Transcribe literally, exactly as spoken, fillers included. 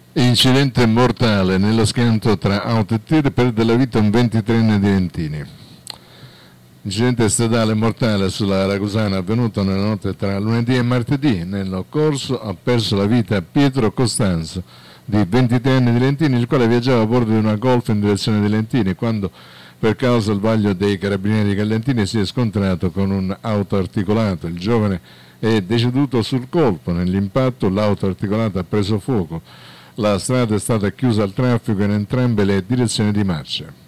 Incidente mortale nello schianto tra auto e tir, perde la vita un ventitreenne di Lentini. Incidente stradale mortale sulla Ragusana avvenuto nella notte tra lunedì e martedì. Nel corso ha perso la vita Pietro Costanzo, di ventitré anni di Lentini, il quale viaggiava a bordo di una Golf in direzione di Lentini quando, per causa del vaglio dei carabinieri Gallentini, si è scontrato con un auto articolato. Il giovane è deceduto sul colpo. Nell'impatto l'auto articolata ha preso fuoco. La strada è stata chiusa al traffico in entrambe le direzioni di marcia.